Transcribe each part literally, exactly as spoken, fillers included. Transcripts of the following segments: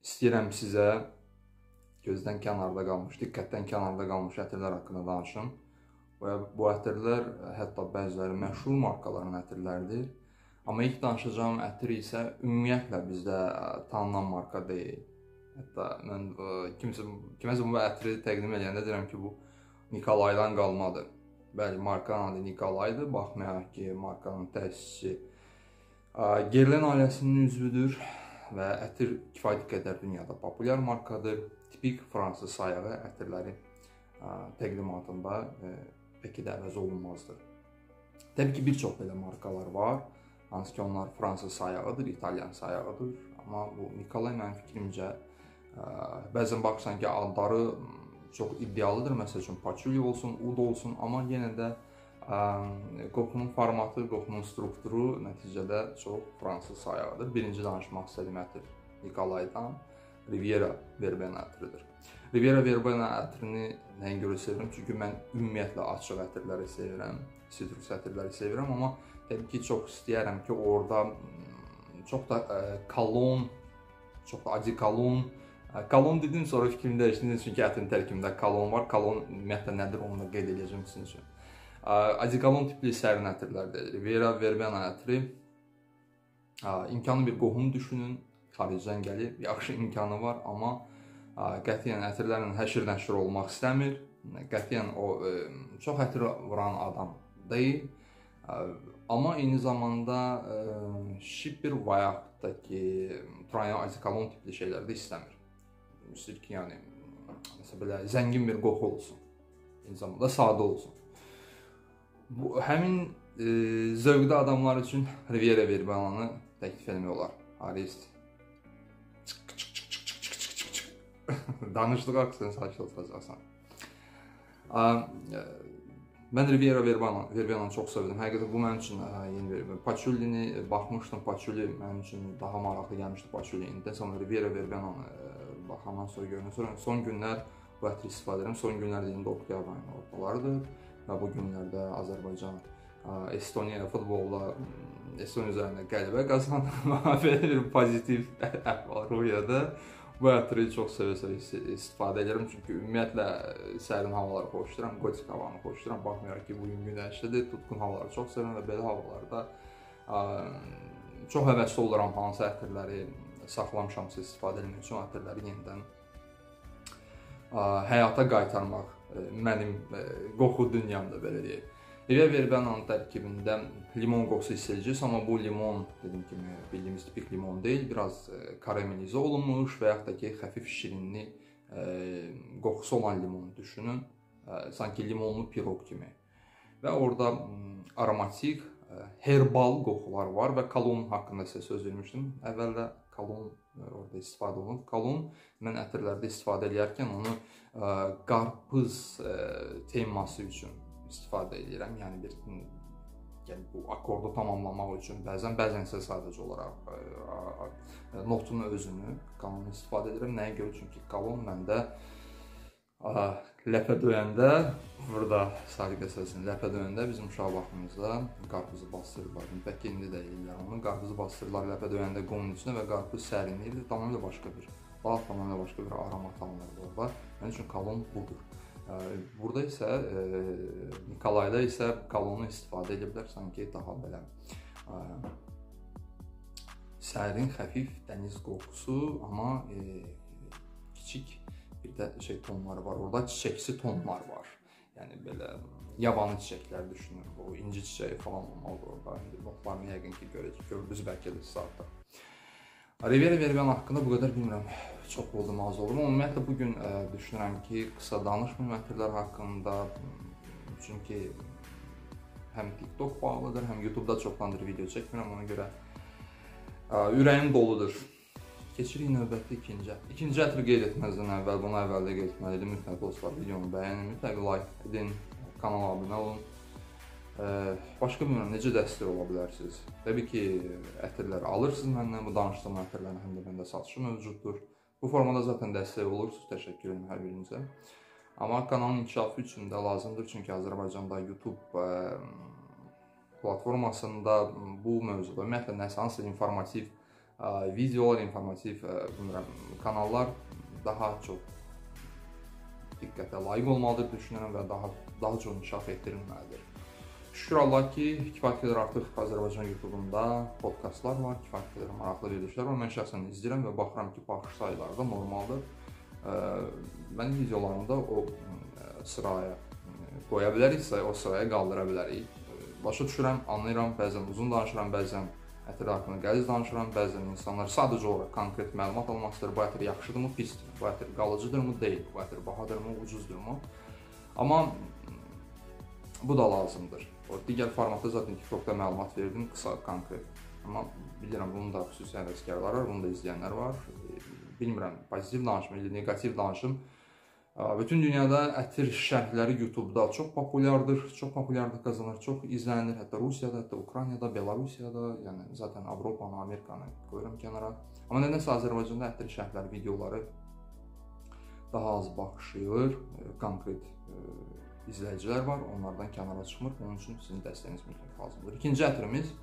İstəyirəm sizə gözdən kənarda qalmış, diqqətdən kənarda qalmış ətirlər haqqında danışım. Bu ətirlər hətta bəziləri məşhur markaların ətirləridir. Amma ilk danışacağım ətir isə ümumiyyətlə bizdə tanınan marka deyil. Hətta mən kimsə, kiməsə bu ətiri təqdim edəndə deyirəm ki, bu Nikolaydan qalmadır. Bəli, markanın adı Nikolaydır. Baxmayaraq ki, markanın təsisçisi Guerlain ailəsinin üzvüdür və ətir kifayət qədər dünyada populyar markadır. Tipik fransız sayağı ətirləri təqdimatında peki də əvəz olunmazdır. Təbii ki, bir çox belə markalar var, hansı ki, onlar fransız sayağıdır, İtalyan sayağıdır. Amma bu Nikolay mənim fikrimcə bəzən baxırsan ki, adları çox iddialıdır. Məsəl üçün Patchouli olsun, Oud olsun, amma yenə də qoxunun formatı, qoxunun strukturu nəticədə çox fransız sayağıdır. Birinci danışmaq istədiyim ətir Nikolaydan Riviera Verbena ətiridir. Riviera Verbena ətirini nəyə görə sevirəm? Çünki mən ümumiyyətlə açıq ətirləri sevirəm, sitrus ətirləri sevirəm, amma təbii ki, çox istəyərəm ki, orada çox da kolon, çox da adikolon, kolon dedim, sonra fikrimi dəyişdim, çünki ətin tərkibində kolon var. Kolon ümumiyyətlə nədir, onu da qeyd edəcəm sizin üçün. Adikolon tipli sərin ətirlərdir. Riviera Verbena ətiri imkanı bir qohum düşünün, xaricdən gəlib, yaxşı imkanı var, amma qətiyyən ətirlərlə həşir nəşir olmaq istəmir. Qətiyyən o çox ətir vuran adam deyil. Amma eyni zamanda şipir və yaxud da ki, Trayan adikolon tipli şeylər də istəmir. İstəyir ki, yəni, məsələn, belə zəngin bir qoxu olsun. Eyni zamanda sadə olsun. Bu, həmin e, zövqdə adamlar üçün Riviera Verbena'nı təklif etmək olar. Arist. Danışdığı haqqında sakit oturacaqsan. Mən Riviera Verbena'nı çox sevdim. Həqiqətən bu mənim üçün yeni bir Patchoulini baxmışdım. Patchouli mənim üçün daha maraqlı gəlmişdi Patchouli. İndi sonra Riviera Verbena'nı baxandan sonra görünür. Sonra son günlər bu ətri istifadə edirəm. Son günlər deyəndə oktyabr ayının ortalarıdır. Və bu günlərdə Azərbaycan Estoniya futbolda Estoniya üzərində qələbə qazandı. Belə bir pozitiv əhval-ruhiyyədə bu ətri çox sevə-sevə istifadə edirəm. Çünki ümumiyyətlə sərin havaları xoşlayıram, qotik havanı xoşlayıram. Baxmayaraq ki, bugün günəşlidir, tutqun havaları çox sevirəm və belə havalarda çox həvəsli oluram hansı ətirləri saxlamışamsa istifadə etmək üçün ətirləri yenidən həyata qaytarmaq mənim qoxu dünyamda, belə deyək. Riviera Verbena'nın tərkibində limon qoxusu hiss edəcəksiniz, amma bu limon, dediyim kimi, bildiyimiz tipik limon deyil, biraz karamelizə olunmuş və yaxud da ki, xəfif şirinli qoxusu olan limonu düşünün, sanki limonlu piroq kimi. Və orada aromatik, herbal qoxular var və kolon haqqında sizə söz vermişdim. Əvvəldə kolon orada istifadə olunur. Kolon mən ətirlərdə istifadə edərkən onu qarpız teması üçün istifadə edirəm. Yəni bir yəni bu akordu tamamlamaq üçün bəzən bəzən isə sadəcə olaraq notun özünü kolonu istifadə edirəm. Nəyə görə? Çünki kolon məndə ləpə döyəndə, burada sadiq əsasını ləpə döyəndə bizim uşaq vaxtımızda qarpızı bastırırlar. Bəlkə indi də eləyirlər onu. Qarpızı bastırırlar ləpə döyəndə qumun içində və qarpız sərinliyir. Tamamilə başqa bir, daha tamamilə başqa bir aromat alınır orada. Mənim üçün kolon budur. Burada isə, Nikolayda isə kolonu istifadə ediblər sanki daha belə sərin, xəfif dəniz qoxusu, amma kiçik bir də şey tonları var. Orada çiçəksi tonlar var. Yəni belə yabanı çiçəklər düşünür. O inci çiçəyi falan olmalıdır orada. İndi notlarını yəqin ki, gördünüz bəlkə də saatda. Riviera Verbena haqqında bu qədər bilmirəm. Çox oldum, az olur. Ümumiyyətlə bugün düşünürəm ki, qısa danışmayım ətirlər haqqında. Çünki həm TikTok bağlıdır, həm YouTube'da çoxlandır video çəkmirəm. Ona görə ürəyim doludur. Keçirik növbəti ikinci ətri. İkinci ətri qeyd etməzdən əvvəl, bunu əvvəldə qeyd etməliydim. Mütləq dostlar, videonu bəyənin, mütləq like edin, kanala abunə olun. Başqa bilmirəm, necə dəstək ola bilərsiniz? Təbii ki, ətirləri alırsınız məndən, bu danışdığım ətirlərin həm də məndə satışı mövcuddur. Bu formada zaten dəstək olursunuz, təşəkkür edirəm hər birinizə. Amma kanalın inkişafı üçün də lazımdır, çünki Azərbaycanda YouTube platformasında bu mövzuda ümumiyyətlə nəsə hansısa informativ videolar, informativ bilmirəm, kanallar daha çox diqqətə layiq olmalıdır düşünürəm və daha daha çox inkişaf etdirilməlidir. Şükür Allah ki, kifayət qədər artıq Azərbaycan YouTube-unda podkastlar var, kifayət qədər maraqlı verilişlər var. Mən şəxsən izləyirəm və baxıram ki, baxış sayıları da normaldır. Mən videolarımda o sıraya qoya biləriksə, o sıraya qaldıra bilərik. Başa düşürəm, anlayıram, bəzən uzun danışıram, bəzən ətir haqqında qəliz danışıram, bəzən insanlar sadəcə olaraq konkret məlumat almaq istəyir, bu ətir yaxşıdırmı, pisdirmi, bu ətir qalıcıdırmı, deyil, bu ətir bahadırmı, ucuzdurmu. Amma bu da lazımdır. O digər formatda zaten TikTokda məlumat verdim, qısa, konkret. Amma bilirəm, bunun da xüsusi həvəskarları var, bunu da izləyənlər var. Bilmirəm, pozitiv danışım, negativ danışım. Bütün dünyada ətir şərhləri YouTube-da çox populyardır, çox populyarlıq qazanır, çox izlənir. Hətta Rusiyada, hətta Ukraynada, Belarusiyada, yəni zaten Avropanı, Amerikanı qoyuram kənara. Amma nədənsə Azərbaycanda ətir şərhləri videoları daha az baxış yığır, konkret izləyicilər var, onlardan kənara çıxmır. Onun üçün sizin dəstəyiniz mütləq lazımdır. İkinci ətirimiz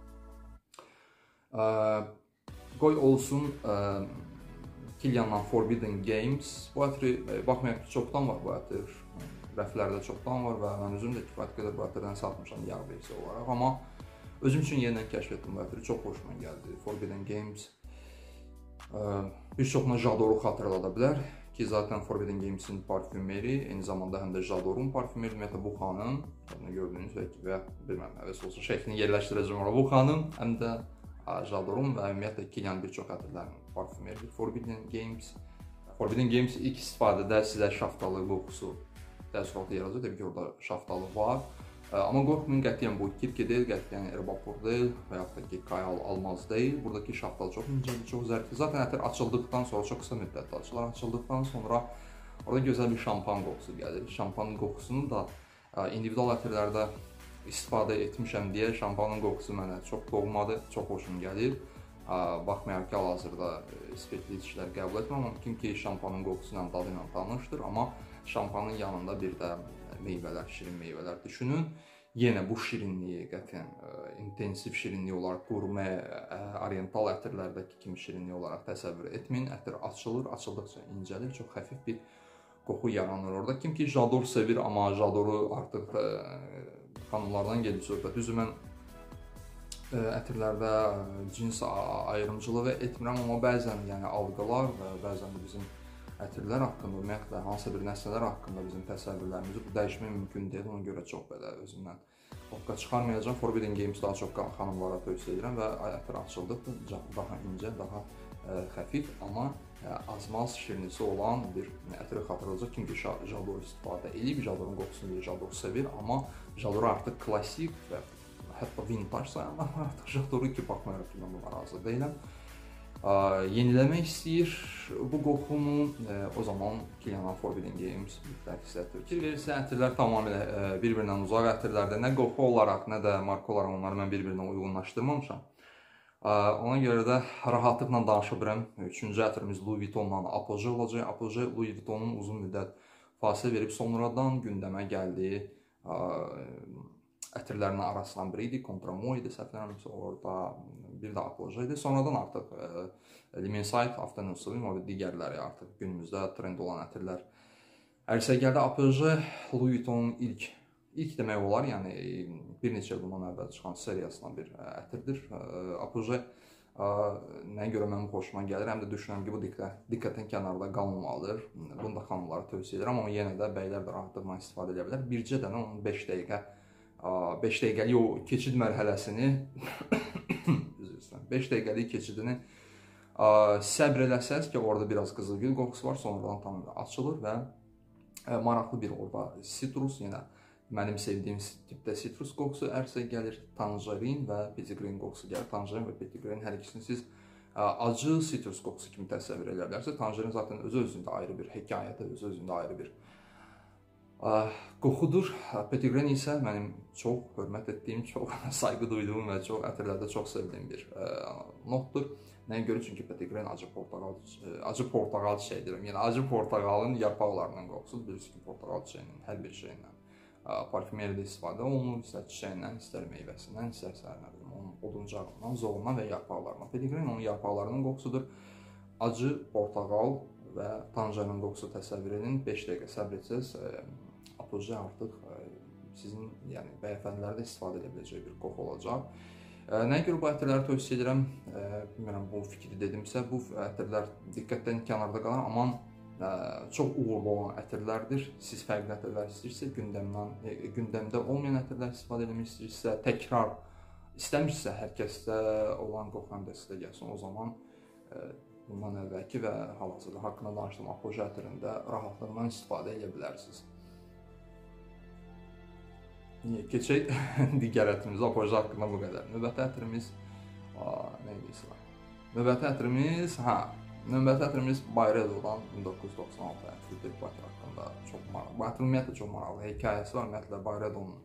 qoy olsun Kilian'dan Forbidden Games. Bu ətri, baxmayaq ki, çoxdan var bu ətir, rəflərdə çoxdan var və mən özüm də kifayət qədər bu ətirdən satmışam yağ versiya olaraq. Amma özüm üçün yenidən kəşf etdim bu ətiri, çox xoşuma gəldi. Forbidden Games bir çoxuna Jadoru xatırlada bilər ki, zaten Forbidden Games'in parfümeri, eyni zamanda həm də Jadorun parfümeri, ümumiyyətlə bu xanım, gördüyünüz və bilməm, həvəs olsa şəklini yerləşdirəcəm ona, bu xanım həm də Jadorun və ümumiyyətlə Kilian bir çox ətirlərin parfümeridir. Forbidden Games, Forbidden Games ilk istifadədə sizə şaftalı qoxusu təəssüratı yaradacaq. Təbii ki, orada şaftalı var. Amma qorxmayın, qətiyyən bu kirki deyil, qətiyyən erbapur deyil və yaxud da ki, qayal almaz deyil. Buradakı şaftalı çox incədir, çox zərifdir. Zaten ətir açıldıqdan sonra, çox qısa müddətdə açılar, açıldıqdan sonra orada gözəl bir şampan qoxusu gəlir. Şampanın qoxusunu da individual ətirlərdə istifadə etmişəm deyə şampanın qoxusu mənə çox doğmadır, çox xoşum gəlir. Baxmayaraq ki, hal-hazırda spirtli içkilər qəbul etmirəm, amma kim ki şampanın qoxusu ilə, dadı ilə tanışdır, amma şampanın yanında bir də meyvələr, şirin meyvələr düşünün. Yenə bu şirinliyi qətiyyən intensiv şirinlik olaraq qurmə, oriental ətirlərdəki kimi şirinlik olaraq təsəvvür etməyin. Ətir açılır, açıldıqca incəlir, çox xəfif bir qoxu yaranır orada. Kim ki Jador sevir, amma Jadoru artıq xanımlardan gedir söhbət. Düzü mən ətirlərdə cins ayrımcılığı etmirəm, amma bəzən yəni algılar və bəzən də bizim ətirlər haqqında, ümumiyyətlə hansısa bir nəsələr haqqında bizim təsəvvürlərimizi bu dəyişmək mümkün deyil. Ona görə çox belə özümdən oqqa çıxarmayacağım. Forbidden Games daha çox xanımlara tövsiyə edirəm və ətir açıldıqca daha incə, daha xəfif, amma azmaz şirinisi olan bir ətiri xatırlayacaq. Kim ki Jador istifadə edib, Jadorun qoxusunu bir Jador sevir, amma Jadoru artıq klassik və hətta vintaj sayanlar var. Artıq Jadoru ki, baxmayaraq ki, mən buna razı deyiləm. Yeniləmək istəyir bu qoxumu, o zaman Kilian'dan Forbidden Games mütləq sizə fikir verirsə, ətirlər tamamilə bir-birindən uzaq ətirlərdə nə qoxu olaraq, nə də marka olaraq onları mən bir-birinə uyğunlaşdırmamışam. Ona görə də rahatlıqla danışa bilirəm. Üçüncü ətirimiz Louis Vuitton'dan Apogee olacaq. Apogee Louis Vuitton'un uzun müddət fasilə verib sonradan gündəmə gəldiyi ətirlərin arasından biri idi. Contramo idi, səhvləmirəmsə, orada bir də Apogee idi. Sonradan artıq Limenside, Afternoon Swim və digərləri artıq günümüzdə trend olan ətirlər ərsəyə gəldi. Apogee Louis Vuitton'un ilk İlk demək olar, yəni bir neçə il bundan əvvəl çıxan seriyasından bir ətirdir. Apogee nəyə görə mənim xoşuma gəlir, həm də düşünürəm ki, bu diqqətin kənarda qalmamalıdır. Bunu da xanımlara tövsiyə edirəm, amma yenə də bəylər də rahatlıqla istifadə edə bilər. Bircə dənə onun beş dəqiqə, beş dəqiqəlik o keçid mərhələsini, beş dəqiqəlik keçidini səbr eləsəz ki, orada biraz qızılgül qoxusu var, sonradan tamamilə açılır və maraqlı bir orada sitrus, yenə mənim sevdiyim tipdə sitrus qoxusu ərsəyə gəlir, tanjerin və petitgrain qoxusu gəlir. Tanjerin və petitgrain hər ikisini siz acı sitrus qoxusu kimi təsəvvür edə bilərsiniz. Tanjerin zaten öz-özündə ayrı bir hekayədir, öz-özündə ayrı bir qoxudur. Petitgrain isə mənim çox hörmət etdiyim, çox sayğı duyduğum və çox ətirlərdə çox sevdiyim bir notdur. Nəyə görə? Çünki petitgrain acı portağal, acı portağal çiçəyidir. Yəni acı portağalın yarpaqlarından qoxusudur. Bilirsiniz ki, portağal çiçəyinin hər bir şeyindən parfümeridə istifadə olunur, istər çiçəyindən, istər meyvəsindən, istərsə onun oduncağından, zoğundan və yarpaqlarından. Pellegrini onun yarpaqlarının qoxusudur. Acı portağal və tanjerin qoxusu təsəvvür edin. beş dəqiqə səbr etsəz, apoje artıq sizin yəni bəyəfəndilərdə istifadə edə biləcək bir qoxu olacaq. Nəyə görə bu ətirləri tövsiyə edirəm? Bilmirəm, bu fikri dedimsə, bu ətirlər diqqətdən kənarda qalan, amma çox uğurlu olan ətirlərdir. Siz fərqli ətirlər istəyirsə, gündəmdən, gündəmdə olmayan ətirlər istifadə etmək istəyirsə, təkrar istəmirsə, hər kəsdə olan qoxu həm də sizə gəlsin. O zaman bundan əvvəlki və hal-hazırda haqqında danışdığım apoje ətirində rahatlıqla istifadə edə bilərsiniz. Keçək digər ətrimiz, apoje haqqında bu qədər. Növbəti ətrimiz, nə edirsə? Növbəti ətrimiz, hə, növbəti ətrimiz Byredo'dan min doqquz yüz doxsan altı ətridir. Bu ətir haqqında çox maraqlı. Bu ətir ümumiyyətlə çox maraqlı hekayəsi var, ümumiyyətlə Byredo'nun.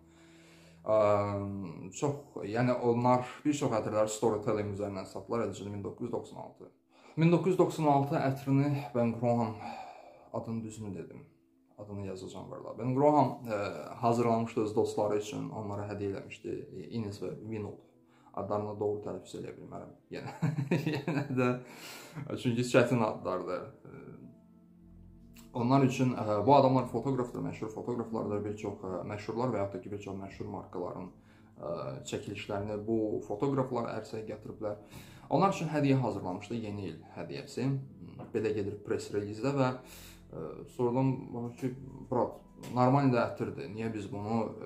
Çox, yəni onlar bir çox ətirlər storytelling üzərindən satılır, edicili min doqquz yüz doxsan altı. min doqquz yüz doxsan altı ətrini Ben Graham, adını düzünü dedim. Adını yazacağım burada. Ben Graham e, hazırlamışdı öz dostları üçün, onlara hədiyyə eləmişdi. Ines və Vinod. Adlarını doğru tələffüz edə bilmərəm. Yenə, yenə də, çünki çətin adlardır. E, onlar üçün, e, bu adamlar fotoqrafdır, məşhur fotoqraflardır. Bir çox e, məşhurlar və yaxud da ki, bir çox məşhur markaların e, çəkilişlərini bu fotoqraflar ərsəyə gətiriblər. Onlar üçün hədiyyə hazırlamışdı, yeni il hədiyyəsi. Belə gedir press releasedə və sonradan baxır ki, brat, normal də ətirdir. Niyə biz bunu e,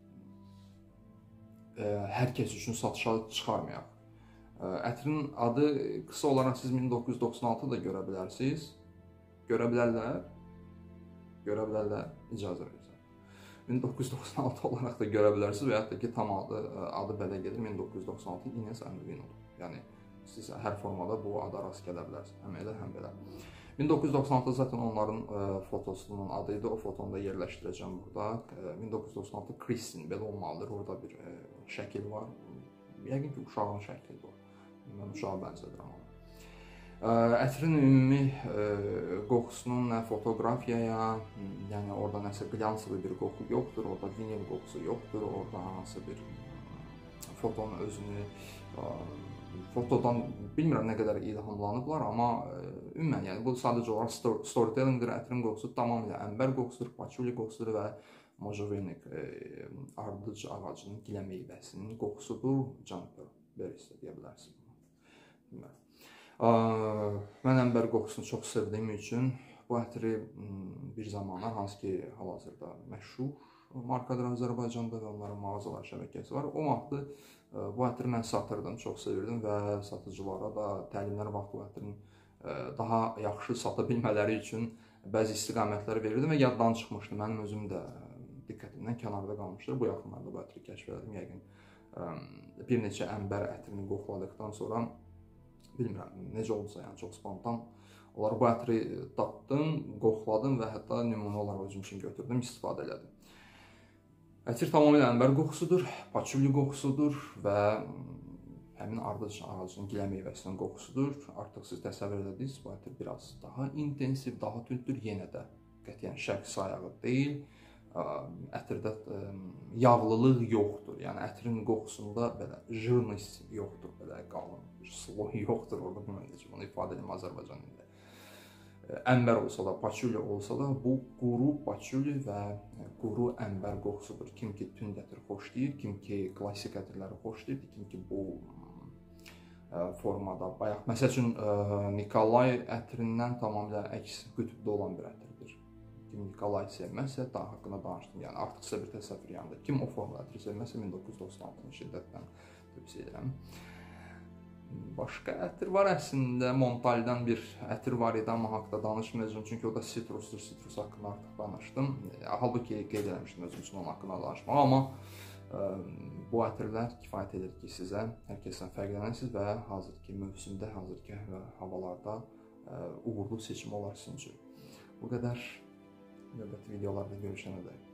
e, hər kəs üçün satışa çıxarmayaq? E, ətirin adı qısa olaraq siz min doqquz yüz doxsan altıda görə bilərsiniz. Görə bilərlər. Görə bilərlər. İcazə verirsən. min doqquz yüz doxsan altı olaraq da görə bilərsiniz və yaxud da ki, tam adı, adı belə gedir. min doqquz yüz doxsan altı Ines and Vinod. Yəni, siz hər formada bu ada rast gələ bilərsiniz. Həm elə, həm belə. min doqquz yüz doxsan altı zaten onların e, fotosunun adıydı. O fotonu da yerləşdirəcəm burada. E, min doqquz yüz doxsan altı Kristin belə olmalıdır. Orada bir e, şəkil var. Yəqin ki, uşağın şəklidir o. Mən uşağa bənzədirəm onu. E, ətrin ümumi e, qoxusunun nə fotoqrafiyaya, yəni orada nəsə glansilı bir qoxu yoxdur. Orada vinil qoxusu yoxdur. Orada hansı bir fotonun özünü e, fotodan bilmirəm nə qədər ilhamlanıblar, amma ümumən yəni bu sadəcə olaraq storytellingdir. Ətrin qoxusu tamamilə əmbər qoxusudur, paçuli qoxusudur və možovenik e, ardıc ağacının gilə meyvəsinin qoxusudur. Juniper berries deyə bilərsiniz bunu. Mən əmbər qoxusunu çox sevdiyim üçün bu ətri bir zamanlar, hansı ki, hal-hazırda məşhur markadır Azərbaycanda və onların mağazalar şəbəkəsi var. O vaxtı bu ətri mən satırdım, çox sevirdim və satıcılara da təlimlər vaxtı bu ətrin daha yaxşı sata bilmələri üçün bəzi istiqamətləri verirdim və yaddan çıxmışdı. Mənim özüm də diqqətimdən kənarda qalmışdır. Bu yaxınlarda bu ətri kəşf elədim. Yəqin bir neçə əmbər ətrini qoxuladıqdan sonra, bilmirəm, necə oldusa, yəni çox spontan olaraq bu ətri tapdım, qoxuladım və hətta nümunə olaraq özüm üçün götürdüm, istifadə elədim. Ətir tamamilə əmbər qoxusudur, paçuli qoxusudur və həmin ardıc ağacının gilə meyvəsinin qoxusudur. Artıq siz təsəvvür edədiniz, bu ətir biraz daha intensiv, daha tündür, yenə də qətiyyən şərq sayağı deyil. Ətirdə yağlılıq yoxdur, yəni ətirin qoxusunda belə jırnis yoxdur, belə qalın bir sloy yoxdur, orada bilməm necə bunu ifadə edim Azərbaycan dilində. Əmbər olsa da, paçuli olsa da, bu quru paçuli və quru əmbər qoxusudur. Kim ki tünd ətir xoşlayır, kim ki klassik ətirləri xoşlayır, kim ki bu formada bayaq. Məsəl üçün, Nikolay ətirindən tamamilə əks qütbdə olan bir ətirdir. Kim Nikolay sevməzsə, daha haqqında danışdım, yəni artıq sizə bir təsəvvür yanında. Kim o formada ətiri sevməzsə, min doqquz yüz doxsan altı şiddətdən tövsiyə edirəm. Başqa ətir var əslində, Montal'dan bir ətir var idi, amma haqda danışmayacağım, çünki o da sitrusdur, sitrus haqqında artıq danışdım. Halbuki qeyd eləmişdim özüm üçün onun haqqında danışmaq, amma ə, bu ətirlər kifayət edir ki, sizə hər kəsdən fərqlənəsiniz və hazırki mövsümdə, hazırki havalarda ə, uğurlu seçim olar sizin üçün. Bu qədər. Növbəti videolarda görüşənə dək.